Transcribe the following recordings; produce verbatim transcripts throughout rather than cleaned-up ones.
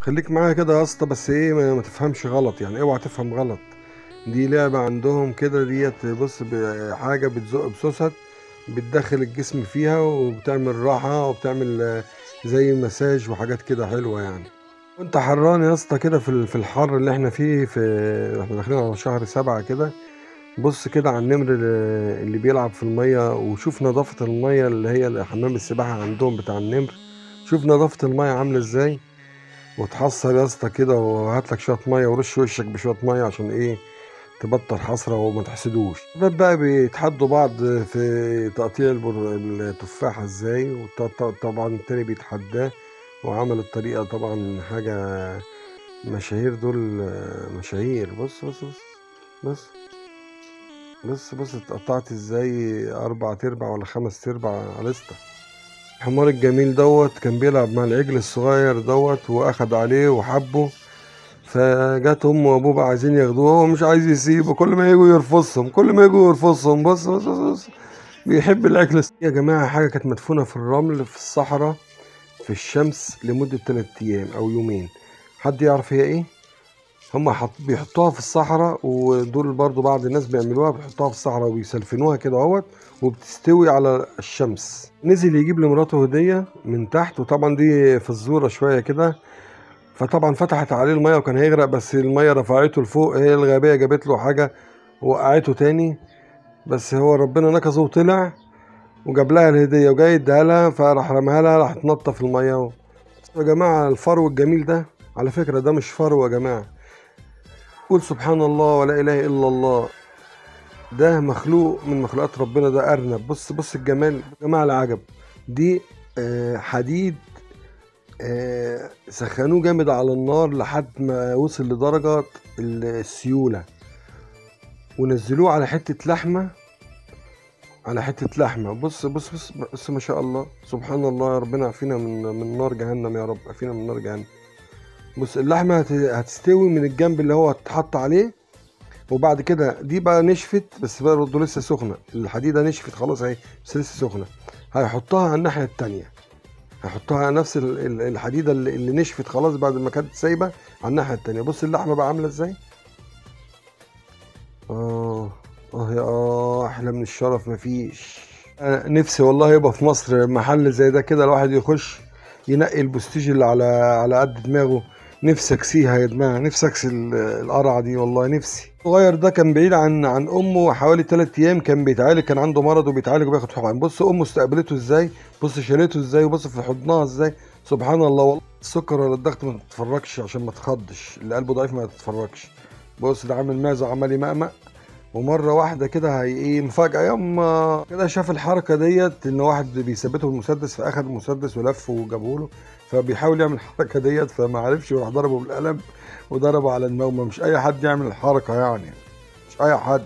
خليك معايا كده يا اسطى، بس ايه ما, ما تفهمش غلط، يعني اوعى تفهم غلط. دي لعبة عندهم كده ديت، بص بحاجة بتزق بسوست، بتدخل الجسم فيها وبتعمل راحة وبتعمل آه، زي مساج وحاجات كده حلوة يعني. وانت حران يا اسطى كده في ال- في الحر اللي احنا فيه، في احنا داخلين على شهر سبعة كده. بص كده على النمر اللي اللي بيلعب في المية، وشوف نظافة المية اللي هي حمام السباحة عندهم بتاع النمر. شوف نظافة المية عاملة ازاي. وتحصر يا اسطى كده، وهات لك شويه ميه ورش وشك بشويه ميه عشان ايه؟ تبطل حسره وما تحسدوش. الشباب بقى بيتحدوا بعض في تقطيع البر... التفاحه ازاي، وطبعا التاني بيتحداه، وعمل الطريقه طبعا حاجه. مشاهير دول مشاهير. بص بص بص بص بص بص اتقطعت ازاي، اربع تربع ولا خمس تربع على الاسطى. الحمار الجميل دوت كان بيلعب مع العجل الصغير دوت، واخد عليه وحبه. فجت امه وابوه بقى عايزين ياخدوه، هو مش عايز يسيبه، كل ما يجوا يرفصهم، كل ما يجوا يرفصهم. بص بص بص, بص. بيحب الاكل الس- يا جماعه حاجه كانت مدفونه في الرمل في الصحراء في الشمس لمده ثلاثة ايام او يومين. حد يعرف هي ايه؟ هم حط بيحطوها في الصحراء، ودول برضو بعض الناس بيعملوها، بيحطوها في الصحراء وبيسلفنوها كده اهوت، وبتستوي على الشمس. نزل يجيب لمراته هديه من تحت، وطبعا دي فزوره شويه كده. فطبعا فتحت عليه الميه وكان هيغرق، بس الميه رفعته لفوق، هي الغبيه جابت له حاجه وقعته تاني. بس هو ربنا نقذه وطلع، وجاب لها الهديه وجاي اداها لها، فراح رماها لها، راح تنطط في الميه. يا جماعه الفرو الجميل ده، على فكره ده مش فرو يا جماعه. قول سبحان الله ولا اله الا الله. ده مخلوق من مخلوقات ربنا، ده ارنب. بص بص الجمال يا جماعه العجب. دي آه، حديد. آه، سخنوه جامد على النار لحد ما وصل لدرجة السيولة، ونزلوه على حتة لحمة. على حتة لحمة. بص بص بص بص ما شاء الله سبحان الله. يا ربنا عافينا من من نار جهنم، يا رب عافينا من نار جهنم. بص اللحمة هت- هتستوي من الجنب اللي هو اتحط عليه، وبعد كده دي بقى نشفت، بس بقى برضه لسه سخنة. الحديدة نشفت خلاص اهي، بس لسه سخنة. هيحطها على الناحية التانية. هحطها على نفس ال- ال- الحديده اللي اللي نشفت خلاص بعد ما كانت سايبه، على الناحيه التانيه. بص اللحمه بقى عامله ازاي. اه اه يا اه احلى من الشرف مفيش. أنا نفسي والله يبقى في مصر محل زي ده كده، الواحد يخش ينقي البوستيج اللي على على قد دماغه. نفسي اكسيها يا دماغ، نفسي اكسي ال- القرعه دي والله نفسي. الصغير ده كان بعيد عن عن امه حوالي ثلاث ايام، كان بيتعالج، كان عنده مرض وبيتعالج وبياخد حقن. بص امه استقبلته ازاي، بص شالته ازاي، وبص في حضنها ازاي. سبحان الله والله. السكر ولا الضغط ما تتفرجش عشان ما تخضش، اللي قلبه ضعيف ما تتفرجش. بص ده عامل معزه عمال يمقمق، ومره واحده كده هي ايه مفاجاه ياما كده، شاف الحركه ديت ان واحد بيثبته بالمسدس، فاخد المسدس ولف وجابه له. فبيحاول يعمل الحركه ديت فما عرفش، وراح ضربه بالقلم وضربه على دماغه. مش اي حد يعمل الحركه يعني، مش اي حد.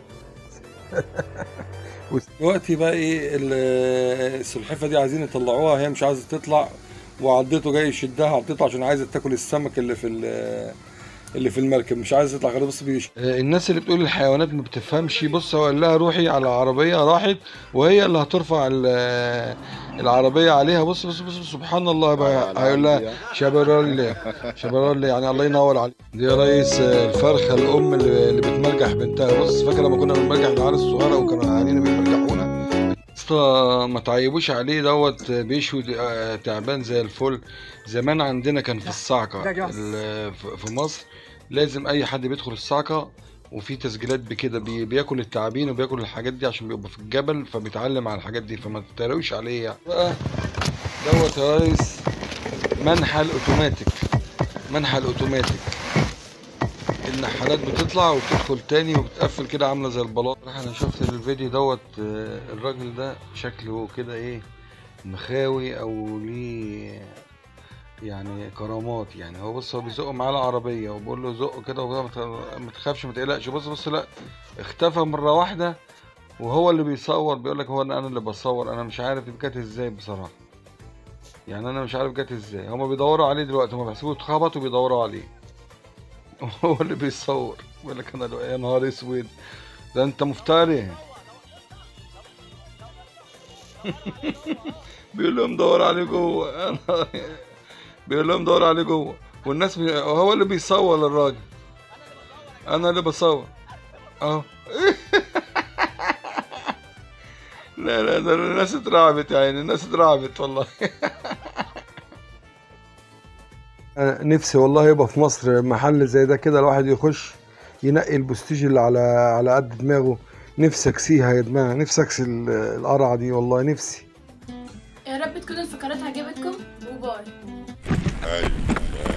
دلوقتي بقى ايه ال- السلحفه دي عايزين يطلعوها، هي مش عايزه تطلع، وعضته جاي يشدها عضته عشان عايزه تاكل السمك اللي في ال- اللي في المركب، مش عايزه تطلع غير. بص بيش آه، الناس اللي بتقول الحيوانات ما بتفهمش، بص هو قال لها روحي على العربيه، راحت وهي اللي هترفع ال- العربيه عليها. بص بص بص سبحان الله بقى، هيقول لها شابرولي شابرولي، يعني الله ينور عليك. دي يا ريس آه، الفرخه الام اللي اللي بتمرجح بنتها. بص فاكر لما كنا بنمرجح العيال الصغيره وكانوا اهالينا بيمرجحونا. اسطى ما تعيبوش عليه دوت، بيشوي آه، تعبان زي الفل. زمان عندنا كان في الصعقة ال- في في مصر، لازم اي حد بيدخل الصعقة، وفي تسجيلات بكده بي- بياكل التعابين وبياكل الحاجات دي عشان بيبقى في الجبل، فبيتعلم على الحاجات دي، فما تتريقوش عليه يعني. بقى دوت يا ريس منحل اوتوماتيك. منحل اوتوماتيك. النحالات بتطلع وبتدخل تاني وبتقفل كده عامله زي البلاط. انا شفت الفيديو دوت، آه، الراجل ده شكله كده ايه، مخاوي او ليه يعني كرامات يعني. هو بص هو بيزق معاه العربيه وبقول له زقه كده وكده، ما ت- ما تخافش ما تقلقش. بص بص لا، اختفى مره واحده، وهو اللي بيصور بيقول لك هو انا أنا اللي بصور. انا مش عارف دي جت ازاي بصراحه، يعني انا مش عارف جت ازاي. هما بيدوروا عليه دلوقتي، هما بيحسبوه اتخبط وبيدوروا عليه. هو اللي بيصور بيقول لك انا يا نهار اسود، ده انت مفتري. بيقول لهم دور عليه جوه. بيقول لهم دور عليه جوه. والناس بي... هو اللي بيصور الراجل، انا اللي بصور اهو. لا لا ده الناس اترعبت يعني، الناس اترعبت والله. أنا نفسي والله يبقى في مصر محل زي ده كده، الواحد يخش ينقي البوستيج اللي على على قد دماغه. نفسي اكسيها يا دماغ، نفسي اكسي ال- القرعه دي والله نفسي. يا رب تكون الفقرات عجبتكم وباي. ايوه.